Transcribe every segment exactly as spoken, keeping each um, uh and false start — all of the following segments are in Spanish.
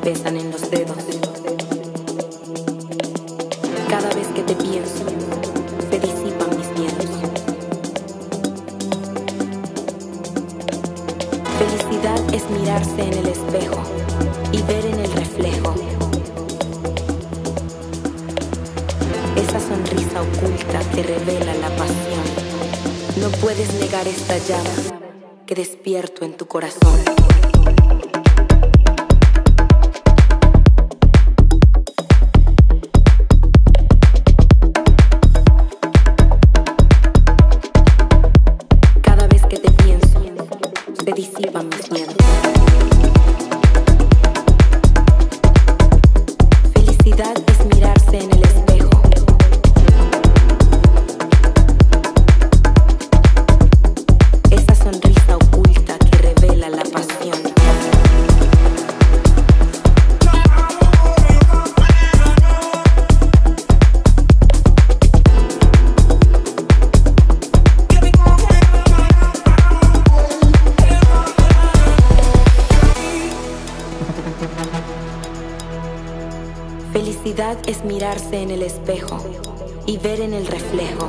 pesan en los dedos. Cada vez que te pienso, se disipan mis miedos. Felicidad es mirarse en el espejo y ver en el reflejo esa sonrisa oculta que revela la pasión. No puedes negar esta llama que despierto en tu corazón. Cada vez que te pienso, se disipan mis miedos. Felicidad es mirarse en el espejo. Esa sonrisa oculta que revela la pasión. Felicidad es mirarse en el espejo y ver en el reflejo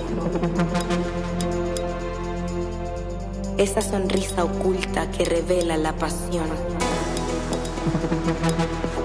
esa sonrisa oculta que revela la pasión.